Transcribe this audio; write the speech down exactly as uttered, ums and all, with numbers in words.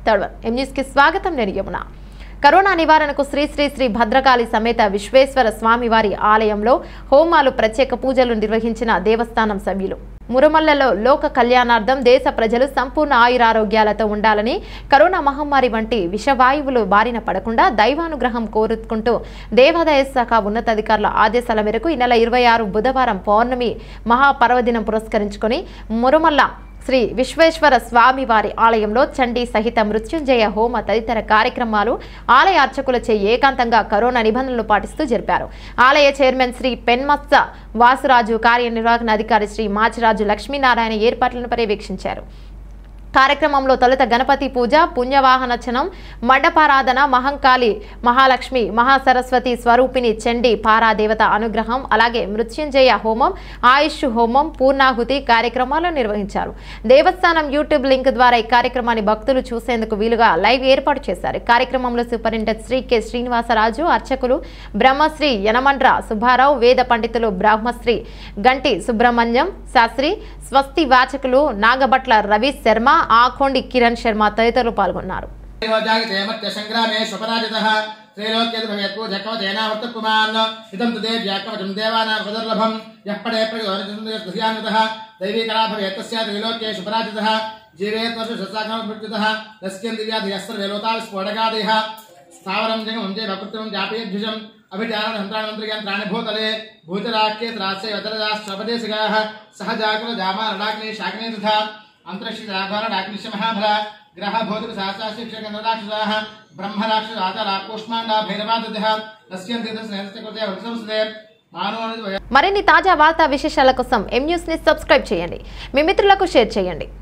తడవర్ M news కి స్వాగతం. నేను యమున. కరోనా నివారణకు శ్రీ శ్రీ శ్రీ భద్రకాళి సమేత విశ్వేశ్వర స్వామివారి ఆలయంలో హోమాలు ప్రత్యేక పూజలు నిర్వహించిన దేవస్థానం సభ్యులు. మురమల్లలో లోక కళ్యాణార్థం దేశ ప్రజలు సంపూర్ణ ఆయురారోగ్యాలతో ఉండాలని, కరోనా మహమ్మారి వంటి విషవాయువులు బారిన పడకుండా దైవానుగ్రహం కోరుకుంటూ దేవాదాయ శాఖ ఉన్నతాధికారుల ఆదేశాల మేరకు ఈ నెల ఇరవై ఆరు బుధవారం పౌర్ణమి మహాపర్వదినం పురస్కరించుకొని మురమల్ల శ్రీ విశ్వేశ్వర స్వామి వారి ఆలయంలో చండీ సహిత మృత్యుంజయ హోమ తదితర కార్యక్రమాలు ఆలయ అర్చకులచే ఏకాంతంగా కరోనా నిబంధనలు పాటిస్తూ జరిపారు. ఆలయ చైర్మన్ శ్రీ పెన్మత్స వాసురాజు, కార్యనిర్వహణ అధికారి శ్రీ మాచిరాజు లక్ష్మీనారాయణ ఏర్పాట్లను పర్యవేక్షించారు. కార్యక్రమంలో తొలుత గణపతి పూజ, పుణ్యవాహనచనం, మండపారాధన, మహంకాళి, మహాలక్ష్మి, మహాసరస్వతి స్వరూపిణి చండీ పారాదేవత అనుగ్రహం, అలాగే మృత్యుంజయ హోమం, ఆయుష్ హోమం, పూర్ణాహుతి కార్యక్రమాలను నిర్వహించారు. దేవస్థానం యూట్యూబ్ లింక్ ద్వారా ఈ కార్యక్రమాన్ని భక్తులు చూసేందుకు వీలుగా లైవ్ ఏర్పాటు చేశారు. కార్యక్రమంలో సూపరింటెండెంట్ శ్రీ కె శ్రీనివాసరాజు, అర్చకులు బ్రహ్మశ్రీ యనమండ్ర సుబ్బారావు, వేద పండితులు బ్రహ్మశ్రీ గంటి సుబ్రహ్మణ్యం శాస్త్రి, స్వస్తి వాచకులు నాగభట్ల రవి శర్మ, ఆకొండి కిరణ్ శర్మ తదితరులు పాల్గొన్నారు. భూతలే భూతరాఖ్యే త్రాస్య వదరదాశ్వపదేశగాః సహజాకుల జామారణాగ్ని శాగ్నే తథా అంతరిక్ష రాఘారణాగ్నిశ్చ మహాబల గ్రహ భూతిక సహస్రాశిక్షకరాక్షసాః బ్రహ్మరాక్షస ఆచారాకోష్మాండా భైరవాదదః నస్యంతి తస్నేహస్య కృతే వృత్సంసదే మానవ. మరిన్ని తాజా వార్తా విశేషాల కోసం ఎం న్యూస్ ని సబ్స్క్రైబ్ చేయండి, మీ మిత్రులకు షేర్ చేయండి.